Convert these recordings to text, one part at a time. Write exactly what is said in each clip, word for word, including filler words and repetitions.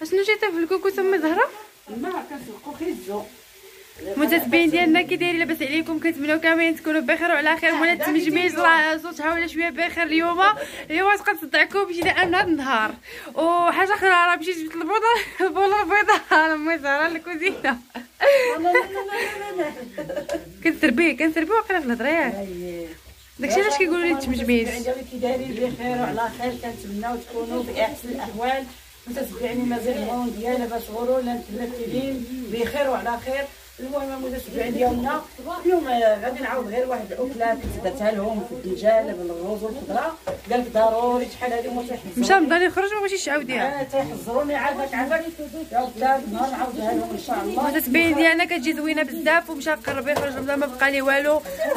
اشنو جيتها في الكوكوط ام زهره؟ ما كنسلقو خيزو. المتابعين ديالنا كي دايرين لاباس عليكم؟ كنتمنوا كاملين تكونوا بخير وعلى خير. مولا التمجميج راه صوتها ولا شويه بخير اليوم. اليوم تبقى تصدعكم مشينا من هذا النهار. وحاجه اخرى راه مشيت جبت البودره البودره البيضاء امي زهره للكوزينه. لا لا لا لا كنتربي كنتربي واقيلا في الهضره ياك. داكشي علاش كيقولوا لي التمجميج. كي دايرين بخير وعلى خير، كنتمناو تكونوا في احسن الاحوال. متتبعني مازال المون ديالنا باش غورو لا متمثلين بخير وعلى خير. المهم المتابعين ديالنا اليوم غادي نعاود غير واحد الاكله درتها لهم في الدجاج بالرز والخضره. قال لك ضروري شحال هذه ما تيحزروني. مشى رمضان يخرج ما بغيتيش تعاوديها. اه تيحزروني عافاك عافاك يا ولاد نهار نعاودها لهم ان شاء الله. المتابعين ديالنا كتجي زوينه بزاف ومشى قرب يخرج رمضان ما بقى ليه والو.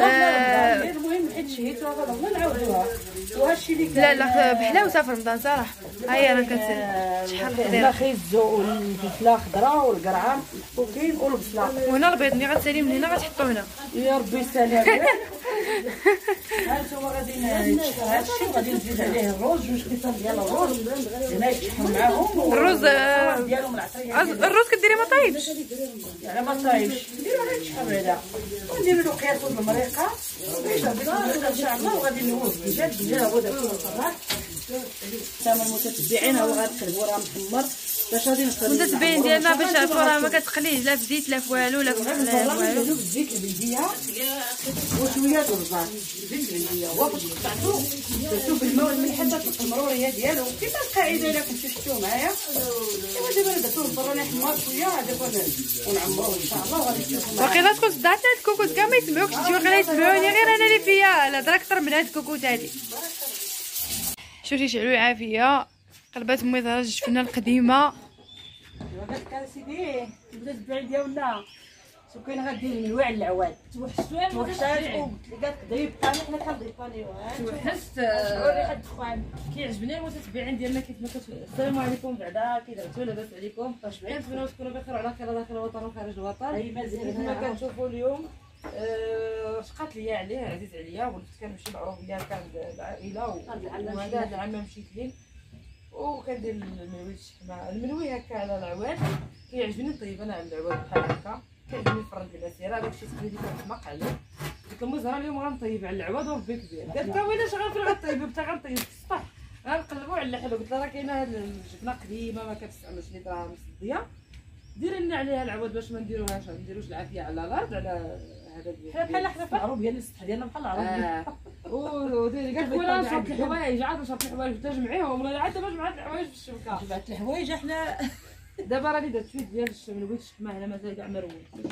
المهم حيت شهيتو غادي نعاودوها. وهادشي اللي لا لا بحلاوتها في رمضان صراحه. ها هي راه كتشحال خضيره خيزو والفلفله خضراء والقرعه محطوطين والبصله. وهنا البيض ملي غتسالي من هنا غتحطو هنا. يا ربي سلام. هانتوما غادي نشوفوا هادشي وغادي نزيد عليه الرز، جوج قطع ديال الرز هنا يتشحن معاهم. الرز ديالهم العطريه الرز كديري ما طايبش يعني ما طايبش. نديرو غير تشحن هذا ونديرو له قياس المريقه ان شاء الله. وغادي ندوز الدجاج. الدجاج هو داك الصراحه تمام. المتتبعين هو غنقلبو راه محمر باش غادي نخرج. المتتبعين ديالنا باش عرفوا راه ما كتقليش لا في زيت لا في والو لا في حلا والو. الزيت البلديه وشويه د البزار. الزيت البلديه هو باش قطعتو درتو بالماء والملح حتى تلقى المروريه ديالو كيما القاعده الا كنتو شفتو معايا. ايوا دابا درتو البراني حمار شويه دابا ونعمروه ان شاء الله. وغادي تشوفوا باقي تكون صدعت هاد الكوكوط كاع ما يسمعوكش. انت واقيلا يسمعوني غير انا اللي فيا الهضره اكثر من هاد الكوكوط هادي. شوفي شعلو العافيه قلبات امي زهره الجفنه القديمه. هذاك كان سيدي بدات البعيد ديالنا شو كاين غادير من واع العواد توحشتوا توحشات لقات ضيب طاني حنا كنضيفانيو. توحشت ريحه الدخان. كيعجبني المتابعين ديالنا كيف ما كتقول السلام عليكم بعدا كي درتو لاباس عليكم. كنتمنوا تكونوا بخير وعلى خير داخل الوطن وخارج الوطن. اي مازال كما كنشوفوا اليوم شقات ليا عليه عزيز عليا. ولفت كنمشي العروبيه كان العائله وهذا هذا العام مشيت ليه وكندير الملوي الشحمه الملوي هكا على العواد. كيعجبني نطيب انا على العواد بحال هكا. كيعجبني نفرد الاسيره داكشي تقليدي كنحماق عليه. قلت لهم زهره اليوم غنطيب على العواد وربي كبير. قالت لها ويلي اش غنفرد غطيب حتى غنطيب في السطح غنقلبوا على حلو. قلت لها راه كاينه هاد الجبنه قديمه ما كتستعملش لي دراهم مصديه ديري لنا عليها العواد باش ما نديروهاش ما نديروش العافيه على الارض على هذا بحال بحال حنا في العروبيه السطح ديالنا بحال العروبيه. وديري قالت ولا نشرب الحوايج عاد نشرب الحوايج تجمعيهم ولا عاد دابا جمعت الحوايج في الشبكه. جبعت الحوايج حنا دابا راني درت شويه ديال الملوي الشحمه هنا مازال كاع مروي.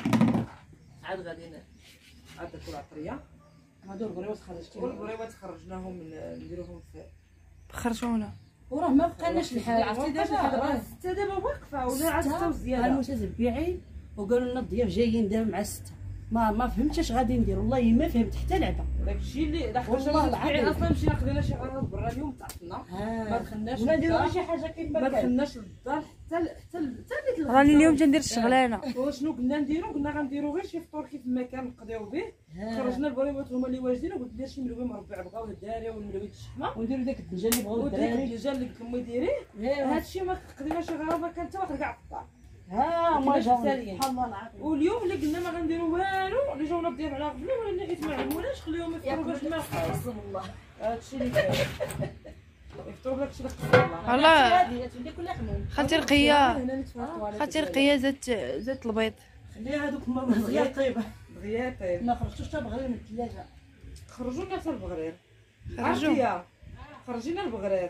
عاد غادي عاد درت العطريه هادو البريوات خرجتيهم. والبريوات خرجناهم نديروهم في خرجونا وراه ما بقالناش الحال. عرفتي دابا حتى دابا واقفه ولا عاد ستة وزياده. المتتبعين وقالوا لنا الضياف جايين دابا مع الستة. ما ما فهمتش اش غادي ندير والله ما فهمت حتى لعبه. داكشي اللي والله العظيم اصلا مشينا خدينا شي غرض برا اليوم تعطلنا ما دخلناش ولا نديرو شي حاجه كيما ما دخلناش للدار حتى حتى حتى راني اليوم تندير الشغلانه. وشنو قلنا نديرو قلنا غنديرو غير شي فطور كيف ما كان نقضيو به. خرجنا البريمات هما اللي واجدين وقلت دير شي ملوي مربع بقاو الداريه والملوي الشحمه ونديرو داك الدجاج اللي بغاو وديك الدراري. الدجاج اللي قلت لهم ديريه. هادشي ما قضيناش غير ما كان حتى واحد كاع في الدار. ها ما جا سبحان الله العظيم. واليوم اللي قلنا ما غنديرو والو اللي جاونا الضياف على غفله ولا اللي حيت ما علموناش خليهم يفطروا باش ما يخلص الله. هادشي اللي كاين يفطروا داكشي اللي خص الله. والله خالتي رقيه خالتي رقيه زادت زادت البيض. خليها هذوك هما دغيا طيبه دغيا طيب. ما خرجتوش حتى بغرير من الثلاجه. خرجوا لنا حتى البغرير. خرجوا خرجينا البغرير.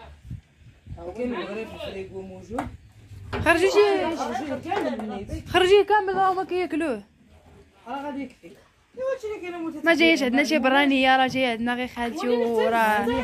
كاين البغرير في الفريكو موجود. خرجي شي خرجيه كامل النيت. خرجيه كامل راه هما كياكلوه. راه غادي يكفي. ايوا هادشي اللي كاين متتبعين. ما جايش عندنا شي برانيه راه جايه عندنا غير خالتي وراه هي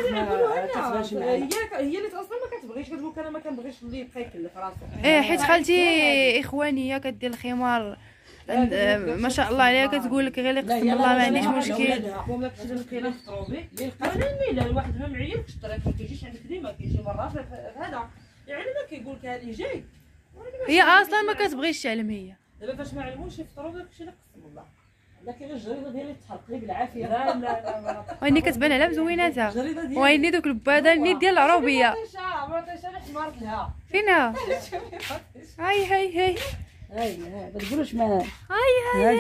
هي اللي اصلا ما كتبغيش كتقول انا ما كنبغيش اللي يبقى يكلف راسو. ايه حيت خالتي اخوانيه كدير الخمار ما شاء الله عليها كتقول لك غير اللي قسم الله ما عنديش مشكل. هما داكشي اللي كاين نفطروا به اللي انا الميله الواحد ما معين في الطريق ما كيجيش عندك ديما كيجي مره في هذا يعني ما كيقول لك هاني جاي. هي اصلا ما كتبغيش تعلم. هي دابا فاش ما علموش يفطروا داكشي اللي قسم الله. لكن الجريده ديالي تحرق لي بالعافيه. لا لا لا ويني كتبان على مزويناتها. الجريده ديالي ويني دوك الباده النيت ديال العروبيه مطيشه مطيشه اللي حمرت لها. فينا. هاي هاي هاي هاي ما تقولوش ما هاي هاي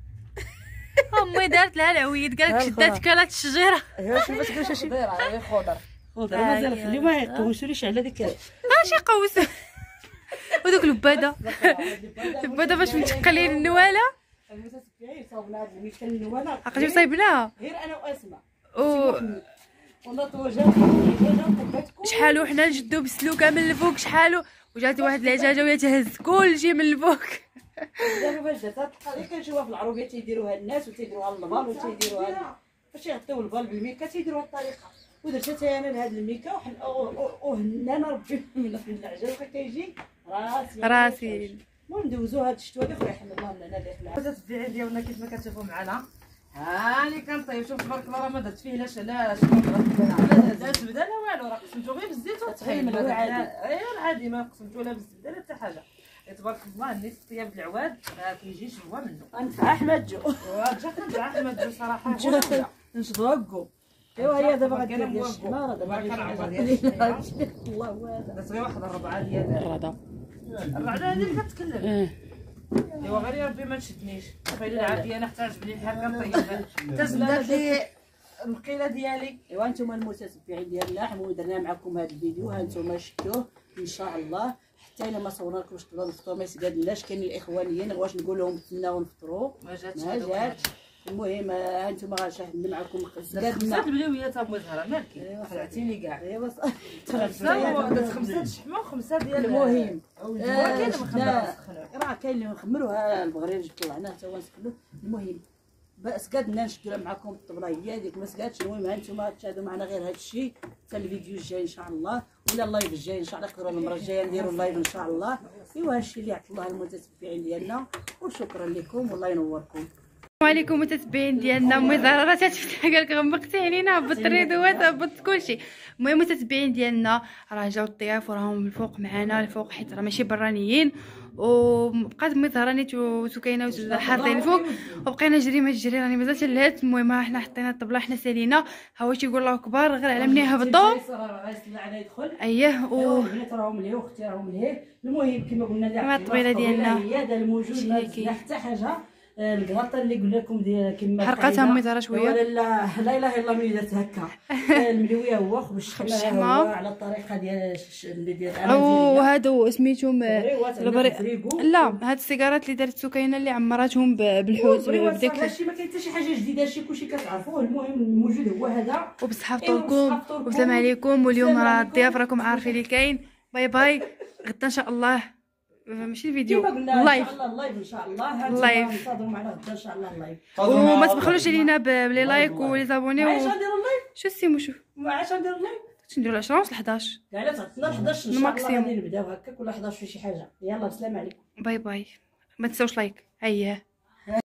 امي دارت لها العويد قالت شدات كلات الشجره. ايوا شوف ما تقولش شي خضيره هي خضر خضر مازال في اليوم ما يقوسوليش على ديك اش يقوس. ودوك الباده الباده باش متقلين النواله المتسبعين صاوبنا هاد الميكان النواله عقلتي صايبناها غير انا واسماء و ونض وجات وجات شحالو حنا نجدو بالسلوكه من الفوق شحالو وجات واحد العجاجه وهي تهز كلشي من الفوق. دابا فاش جات هاد الطريقه كنشوفها في العروبيه تيديروها الناس وتيديروها البال وتيديروها فاش يغطيو البال بالميكا تيديروها الطريقه ودرت حتى انا لهاد الميكا وهنانا ربي من العجل بقى كيجي راسي راسي. المهم ندوزو هاد الشتوى اللي خويا حمد الله لنا داخل التتبيع ديالنا كيف ما كتشوفوا معنا. هاني كنطيب شوف تبارك الله راه ما درت فيه لا علاش لا زبده لا والو راه قسمتو غير بالزيت والطحين العادي. ايوا العادي ما قسمتو لا بالزبده لا حتى حاجه. تبارك الله النيت الطياب العواد ما كيجيش هو منه. غنفع احمد جو جات نرجع احمد جو صراحه نشضوكو. ايوا هي دابا غدير ديال الشماره دابا الله هذا درت غير واحد الربعه ديال الرضا الرعده هذه اللي كتكلم. ايوا غير يا ربي ما تشدنيش صافي العافيه انا حتى عجبني بحال كنطيبها حتى زبدات لي القيله ديالي. ايوا انتم المتتبعين ديالنا حنا درنا معكم هذا الفيديو ها انتم شفتوه ان شاء الله. حتى الا ما صورنا لكمش تقدروا نفطروا ما يسقادلناش كاين الاخوانيين واش نقول لهم تسناو نفطروا ما جاتش ما جاتش. المهم ها انتم غنشاهد معكم خمسه زادنا البلويات ام زهره مالكي خلعتيني كاع. ايوا خمسه درت خمسه د الشحمه وخمسه ديال المهم كاين مخمره راه كاين اللي نخمروها البغرير طلعناه حتى هو نسكلو. المهم سكادنا نشكروا معكم الطبله هي هذيك ما سكاتش. المهم ها انتم تشاهدوا معنا غير هذا الشيء حتى الفيديو الجاي ان شاء الله ولا اللايف الجاي ان شاء الله. نقدروا المره الجايه نديروا اللايف ان شاء الله. ايوا هادشي اللي عطى الله المتتبعين ديالنا وشكرا لكم والله ينوركم. السلام عليكم متتبعين ديالنا. امي زهره راه تتفتح قالك غمقتي علينا هبط الريدوات هبط كلشي. المهم متتبعين ديالنا راه جاو الضياف وراهم الفوق معنا الفوق حيت راه ماشي برانيين وبقات امي زهره نيت وسكينه حاطين الفوق وبقينا جري ما جري راني مازال تلهات. المهم حنا حطينا الطبله حنا سالينا ها هو تيقول الله اكبر غير على مني هبطوا اييه و البنات راهم لهيه واختي راهم لهيه. المهم كما قلنا كما الطويله ديالنا هي هذا الموجود ما فيها حتى حاجه. الكلاطه اللي قلنا لكم ديال كما حرقتها امي زهره شويه لا لا لا اله الا الله ملي درت هكا. الملويه هو خبز الشحمه على الطريقه ديال اللي ديال وهادو سميتهم البري. لا هاد السيجارات اللي دارت سكينه اللي عمراتهم بالحوت بديك هادشي ما كاين حتى شي حاجه جديده هادشي كلشي كتعرفوه. المهم الموجود هو هذا وبصحه فطوركم والسلام عليكم. واليوم راه الضياف راكم عارفين اللي كاين. باي باي غدا ان شاء الله ماشي الفيديو اللايف اللايف ان شاء الله. اللايف انتظروا معنا غدا ان شاء الله اللايف وما تبخلوش علينا بلي لايك ولي زابوني. علاش نديروا اللايف شو السيمو شوف علاش نديروا اللايف نديرو عشرة ونص حداش كاع لا تعطينا حداش ان شاء الله غادي نبداو هكاك ولا حداش في شي حاجه. يلا السلام عليكم باي باي ما تنساوش لايك. اييه